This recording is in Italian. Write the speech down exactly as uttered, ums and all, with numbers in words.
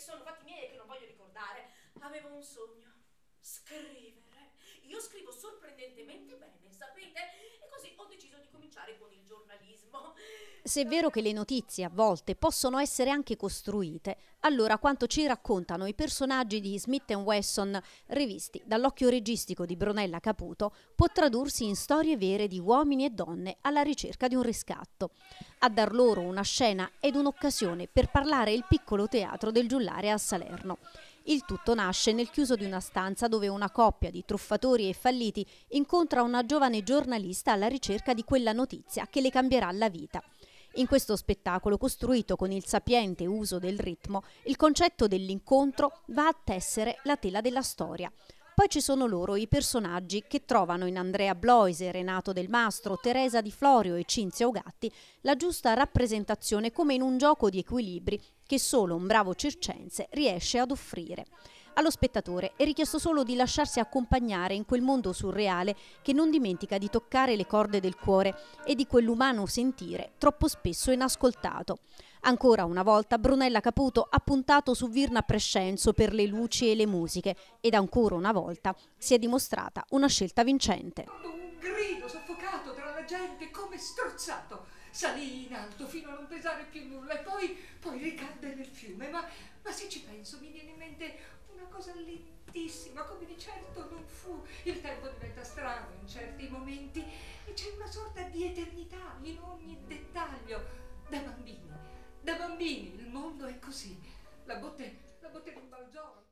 sono fatti miei e che non voglio ricordare. Avevo un sogno: scrivere. Io scrivo sorprendentemente bene, sapete? E così ho deciso di cominciare con il giornalismo. Se è vero che le notizie a volte possono essere anche costruite, allora quanto ci raccontano i personaggi di Smith and Wesson, rivisti dall'occhio registico di Brunella Caputo, può tradursi in storie vere di uomini e donne alla ricerca di un riscatto. A dar loro una scena ed un'occasione per parlare il piccolo teatro del Giullare a Salerno. Il tutto nasce nel chiuso di una stanza dove una coppia di truffatori e falliti incontra una giovane giornalista alla ricerca di quella notizia che le cambierà la vita. In questo spettacolo, costruito con il sapiente uso del ritmo, il concetto dell'incontro va a tessere la tela della storia. Poi ci sono loro, i personaggi, che trovano in Andrea Bloise, Renato Del Mastro, Teresa Di Florio e Cinzia Ugatti la giusta rappresentazione, come in un gioco di equilibri che solo un bravo circense riesce ad offrire. Allo spettatore è richiesto solo di lasciarsi accompagnare in quel mondo surreale che non dimentica di toccare le corde del cuore e di quell'umano sentire troppo spesso inascoltato. Ancora una volta Brunella Caputo ha puntato su Virna Prescenzo per le luci e le musiche ed ancora una volta si è dimostrata una scelta vincente. Un grido soffocato tra la gente, come strozzato, salì in alto fino a non pesare più nulla e poi, poi ricadde nel fiume. Ma, ma se ci penso mi viene in mente una cosa lentissima, come di certo non fu. Il tempo diventa strano in certi momenti e c'è una sorta di eternità in ogni dettaglio. Da bambini, da bambini il mondo è così. La botte, la botte di un Balzoro.